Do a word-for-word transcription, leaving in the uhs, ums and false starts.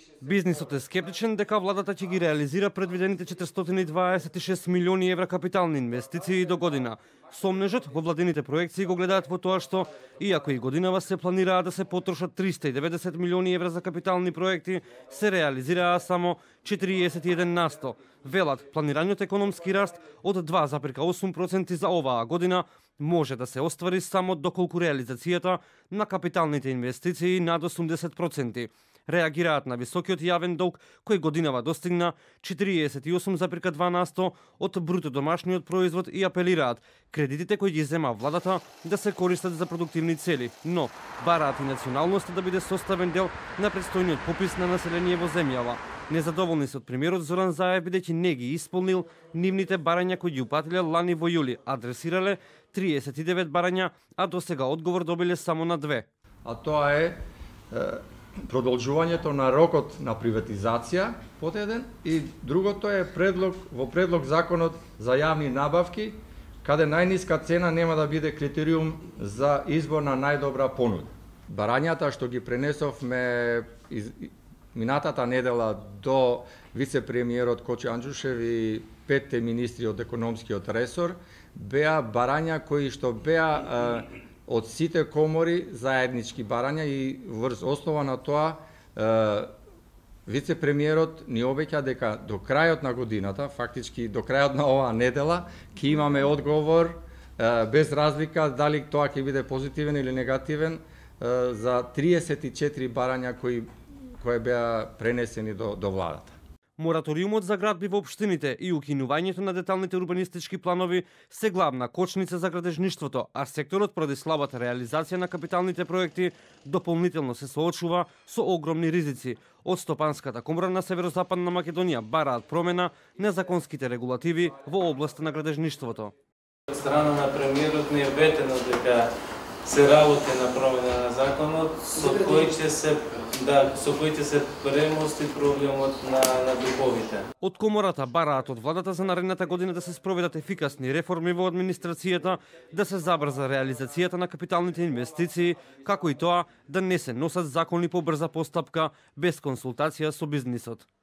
Бизнисот е скептичен дека владата ќе ги реализира предвидените четиристотини и дваесет и шест милиони евра капитални инвестиции до година. Сомнежот во владините проекции го гледаат во тоа што, иако и годинава се планираа да се потрошат триста и деветдесет милиони евра за капитални проекти, се реализираа само четириесет и еден на сто. Велат, планираниот економски раст од два запирка осум проценти за оваа година може да се оствари само доколку реализацијата на капиталните инвестиции над осумдесет проценти. Реагираат на високиот јавен долг кој годинава достигна четириесет и осум запирка два на сто од бруто домашниот производ и апелираат кредитите кои ги зема владата да се користат за продуктивни цели, но бараат и националноста да биде составен дел на предстојниот попис на население во земјава. Незадоволни се од премиерот Зоран Заев бидејќи не ги исполнил нивните барања кои ги упатиле лани во јули, адресирале триесет и девет барања, а до сега одговор добиле само на две. А тоа е, е продолжувањето на рокот на приватизација под еден и другото е предлог во предлог законот за јавни набавки каде најниска цена нема да биде критериум за избор на најдобра понуда. Барањата што ги пренесовме из минатата недела до вице-премиерот Кочо Анџушев и петте министри од економскиот ресор беа барања кои што беа од сите комори заеднички барања и врз основа на тоа вице-премиерот ни обеќа дека до крајот на годината, фактички до крајот на оваа недела, ќе имаме одговор без разлика дали тоа ќе биде позитивен или негативен за триесет и четири барања кои кои беа пренесени до, до владата. Мораториумот за градби во општините и укинувањето на деталните урбанистички планови се главна кочница за градежништвото, а секторот поради слабата реализација на капиталните проекти дополнително се соочува со огромни ризици. Од Стопанската комора на Северозападна Македонија бараат промена на законските регулативи во областа на градежништвото. Од страна на премиерот не е ветено дека се работи на промена на законот со кој ќе се да со кој ќе се премости проблемот на на дуговите. Од комората бараат од владата за наредната година да се спроведат ефикасни реформи во администрацијата, да се забрза реализацијата на капиталните инвестиции, како и тоа да не се носат закони по брза постапка без консултација со бизнисот.